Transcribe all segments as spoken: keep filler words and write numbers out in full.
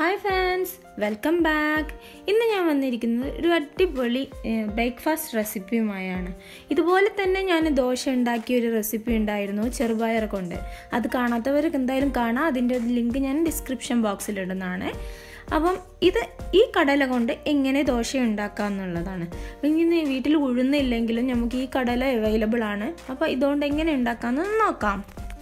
Hi friends, welcome back. ഇന്ന് ഞാൻ വന്നിരിക്കുന്നത് ഒരു അടിപൊളി ബ്രേക്ക്ഫാസ്റ്റ് റെസിപ്പിയുമായാണ്. ഇതുപോലെ തന്നെ ഞാൻ ദോശ ഉണ്ടാക്കിയ ഒരു റെസിപ്പി ഉണ്ടായിരുന്നു ചെറുപയർ കൊണ്ട്. അത് കാണാത്തവർക്ക് എന്തായാലും കാണാം. അതിൻ്റെ ലിങ്ക് ഞാൻ ഡിസ്ക്രിപ്ഷൻ ബോക്സിൽ ഇടുന്നതാണ്. അപ്പം ഇത് ഈ കടല കൊണ്ട് എങ്ങനെ ദോശ ഉണ്ടാക്കാം എന്നുള്ളതാണ്. ഇനി വീട്ടിൽ ഉഴുന്നില്ലെങ്കിലും നമുക്ക് ഈ കടല അവൈലബിൾ ആണ്. അപ്പോൾ ഇതുകൊണ്ട് എങ്ങനെ ഉണ്ടാക്കാമെന്ന് നോക്കാം.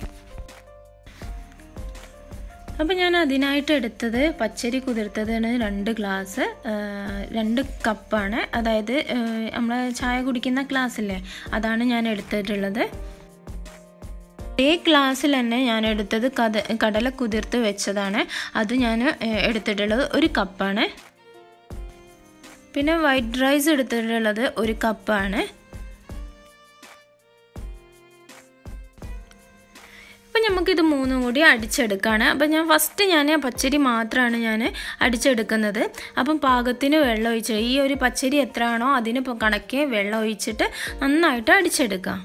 അപ്പോൾ ഞാൻ അതിനായിട്ട് എടുത്തത് പച്ചരി കുതിർത്തതാണ് രണ്ട് ഗ്ലാസ് രണ്ട് കപ്പാണ്. അതായത് നമ്മൾ ചായ കുടിക്കുന്ന ഗ്ലാസ്സില്ലേ, അതാണ് ഞാൻ എടുത്തിട്ടുള്ളത്. ഈ ഗ്ലാസ്സിൽ തന്നെ ഞാൻ എടുത്തത് കട കടല കുതിർത്ത് വെച്ചതാണ്. അത് ഞാൻ എടുത്തിട്ടുള്ളത് ഒരു കപ്പാണ്. പിന്നെ വൈറ്റ് റൈസ് എടുത്തിട്ടുള്ളത് ഒരു കപ്പാണ്. അപ്പം നമുക്കിത് മൂന്നും കൂടി അടിച്ചെടുക്കുകയാണ്. അപ്പം ഞാൻ ഫസ്റ്റ് ഞാൻ പച്ചരി മാത്രമാണ് ഞാൻ അടിച്ചെടുക്കുന്നത്. അപ്പം പാകത്തിന് വെള്ളം ഒഴിച്ച് ഈ ഒരു പച്ചരി എത്രയാണോ അതിന് കണക്കെ വെള്ളം ഒഴിച്ചിട്ട് നന്നായിട്ട് അടിച്ചെടുക്കാം.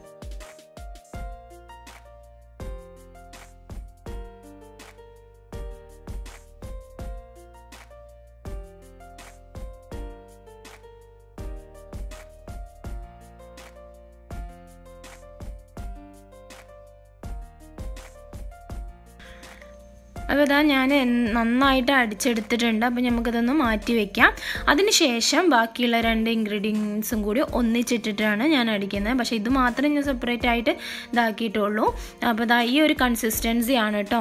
അപ്പോൾ ഇതാ ഞാൻ നന്നായിട്ട് അടിച്ചെടുത്തിട്ടുണ്ട്. അപ്പോൾ നമുക്കിതൊന്ന് മാറ്റി വയ്ക്കാം. അതിന് ശേഷം ബാക്കിയുള്ള രണ്ട് ഇൻഗ്രീഡിയൻസും കൂടി ഒന്നിച്ചിട്ടിട്ടാണ് ഞാൻ അടിക്കുന്നത്. പക്ഷേ ഇത് മാത്രമേ ഞാൻ സെപ്പറേറ്റ് ആയിട്ട് ഇതാക്കിയിട്ടുള്ളൂ. അപ്പോൾ ഇതാ ഈ ഒരു കൺസിസ്റ്റൻസി ആണ് കേട്ടോ.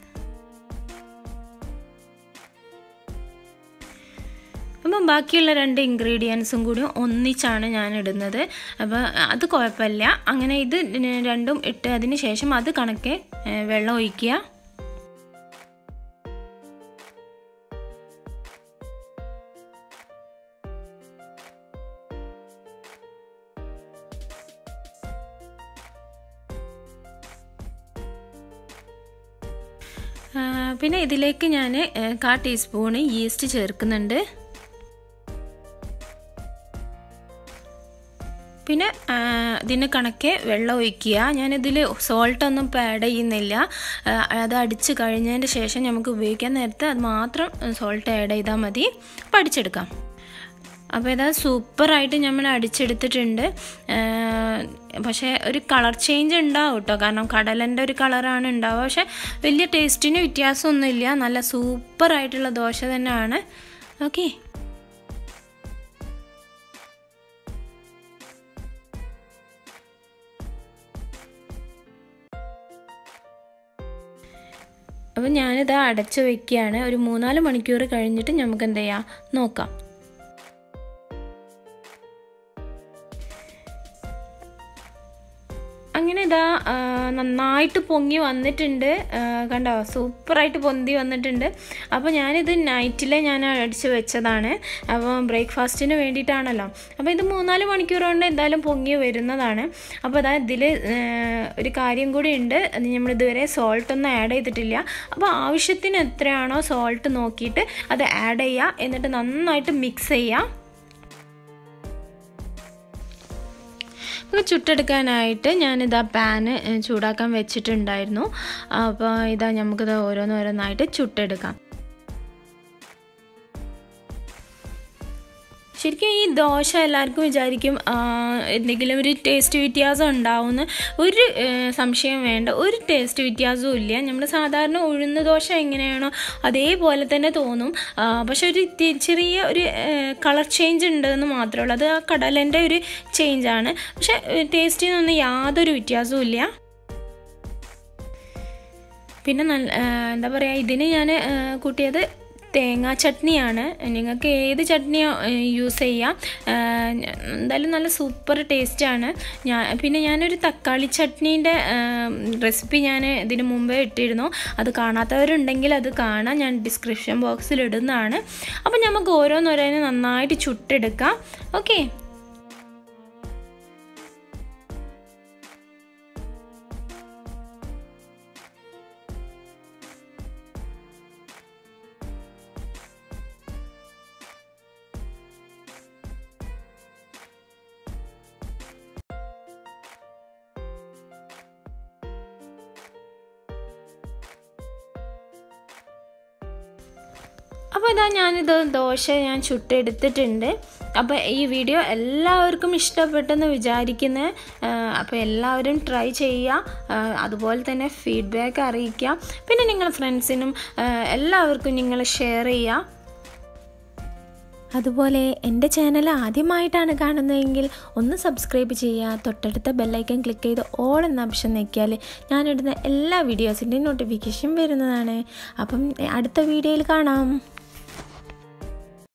അപ്പം ബാക്കിയുള്ള രണ്ട് ഇൻഗ്രീഡിയൻസും കൂടി ഒന്നിച്ചാണ് ഞാൻ ഇടുന്നത്. അപ്പോൾ അത് കുഴപ്പമില്ല. അങ്ങനെ ഇത് രണ്ടും ഇട്ട് അതിന് ശേഷം അത് കണക്കെ വെള്ളം ഒഴിക്കുക. പിന്നെ ഇതിലേക്ക് ഞാൻ കാ ടീസ്പൂണ് ഈസ്റ്റ് ചേർക്കുന്നുണ്ട്. പിന്നെ ഇതിന് കണക്കെ വെള്ളം ഒഴിക്കുക. ഞാനിതിൽ സോൾട്ടൊന്നും ആഡ് ചെയ്യുന്നില്ല. അത് അടിച്ച് കഴിഞ്ഞതിന് ശേഷം നമുക്ക് ഉപയോഗിക്കാൻ നേരത്തെ അത് മാത്രം സോൾട്ട് ആഡ് ചെയ്താൽ മതി. അപ്പം അടിച്ചെടുക്കാം. അപ്പോൾ ഇതാ സൂപ്പറായിട്ട് നമ്മൾ അടിച്ചെടുത്തിട്ടുണ്ട്. പക്ഷേ ഒരു കളർ ചേഞ്ച് ഉണ്ടാവും കേട്ടോ, കാരണം കടലൻ്റെ ഒരു കളറാണ് ഉണ്ടാവുക. പക്ഷേ വലിയ ടേസ്റ്റിന് വ്യത്യാസമൊന്നുമില്ല. നല്ല സൂപ്പറായിട്ടുള്ള ദോശ തന്നെയാണ്. ഓക്കെ, അപ്പോൾ ഞാനിത് അടച്ച് വയ്ക്കുകയാണ്. ഒരു മൂന്നാല് മണിക്കൂർ കഴിഞ്ഞിട്ട് നമുക്ക് എന്ത് ചെയ്യാം നോക്കാം. അങ്ങനെ ഇതാ നന്നായിട്ട് പൊങ്ങി വന്നിട്ടുണ്ട്. കണ്ടോ, സൂപ്പറായിട്ട് പൊന്തി വന്നിട്ടുണ്ട്. അപ്പോൾ ഞാനിത് നൈറ്റിലെ ഞാൻ അടിച്ച് വെച്ചതാണ്. അപ്പോൾ ബ്രേക്ക്ഫാസ്റ്റിന് വേണ്ടിയിട്ടാണല്ലോ. അപ്പോൾ ഇത് മൂന്നാല് മണിക്കൂർ കൊണ്ട് എന്തായാലും പൊങ്ങി വരുന്നതാണ്. അപ്പോൾ അതാ ഇതിൽ ഒരു കാര്യം കൂടി ഉണ്ട്. അത് നമ്മളിതുവരെ സോൾട്ടൊന്നും ആഡ് ചെയ്തിട്ടില്ല. അപ്പോൾ ആവശ്യത്തിന് എത്രയാണോ സോൾട്ട് നോക്കിയിട്ട് അത് ആഡ് ചെയ്യുക. എന്നിട്ട് നന്നായിട്ട് മിക്സ് ചെയ്യുക. ചുട്ടെടുക്കാനായിട്ട് ഞാനിതാ പാന് ചൂടാക്കാൻ വെച്ചിട്ടുണ്ടായിരുന്നു. അപ്പോൾ ഇതാ നമുക്കിത് ഓരോന്നോരോന്നായിട്ട് ചുട്ടെടുക്കാം. ശരിക്കും ഈ ദോശ എല്ലാവർക്കും വിചാരിക്കും എന്തെങ്കിലും ഒരു ടേസ്റ്റ് വ്യത്യാസം ഉണ്ടാവുമെന്ന്. ഒരു സംശയം വേണ്ട, ഒരു ടേസ്റ്റ് വ്യത്യാസവും ഇല്ല. നമ്മൾ സാധാരണ ഉഴുന്ന ദോശ എങ്ങനെയാണോ അതേപോലെ തന്നെ തോന്നും. പക്ഷെ ഒരു ചെറിയ ഒരു കളർ ചേഞ്ച് ഉണ്ടെന്ന് മാത്രമേ ഉള്ളൂ. അത് ആ കടലൻ്റെ ഒരു ചേഞ്ചാണ്. പക്ഷെ ടേസ്റ്റിനൊന്നും യാതൊരു വ്യത്യാസവും ഇല്ല. പിന്നെ നല്ല എന്താ പറയുക, ഇതിന് ഞാൻ കൂട്ടിയത് തേങ്ങാ ചട്നിയാണ്. നിങ്ങൾക്ക് ഏത് ചട്നി യൂസ് ചെയ്യാം. എന്തായാലും നല്ല സൂപ്പർ ടേസ്റ്റാണ്. ഞാൻ പിന്നെ ഞാനൊരു തക്കാളി ചട്നീൻ്റെ റെസിപ്പി ഞാൻ ഇതിന് മുമ്പേ ഇട്ടിരുന്നു. അത് കാണാത്തവരുണ്ടെങ്കിൽ അത് കാണാം. ഞാൻ ഡിസ്ക്രിപ്ഷൻ ബോക്സിൽ ഇടുന്നതാണ്. അപ്പം നമുക്ക് ഓരോന്നോരോന്ന് നന്നായിട്ട് ചുട്ടെടുക്കാം. ഓക്കെ, അപ്പോൾ ഇതാ ഞാനിത് ദോശ ഞാൻ ചുട്ടെടുത്തിട്ടുണ്ട്. അപ്പോൾ ഈ വീഡിയോ എല്ലാവർക്കും ഇഷ്ടപ്പെട്ടെന്ന് വിചാരിക്കുന്നത്. അപ്പോൾ എല്ലാവരും ട്രൈ ചെയ്യുക, അതുപോലെ തന്നെ ഫീഡ്ബാക്ക് അറിയിക്കുക. പിന്നെ നിങ്ങൾ ഫ്രണ്ട്സിനും എല്ലാവർക്കും നിങ്ങൾ ഷെയർ ചെയ്യുക. അതുപോലെ എൻ്റെ ചാനൽ ആദ്യമായിട്ടാണ് കാണുന്നതെങ്കിൽ ഒന്ന് സബ്സ്ക്രൈബ് ചെയ്യുക. തൊട്ടടുത്ത ബെല്ലൈക്കൺ ക്ലിക്ക് ചെയ്ത് ഓൾ എന്ന ഓപ്ഷൻ ഞെക്കിയാൽ ഞാനിടുന്ന എല്ലാ വീഡിയോസിൻ്റെയും നോട്ടിഫിക്കേഷൻ വരുന്നതാണ്. അപ്പം അടുത്ത വീഡിയോയിൽ കാണാം.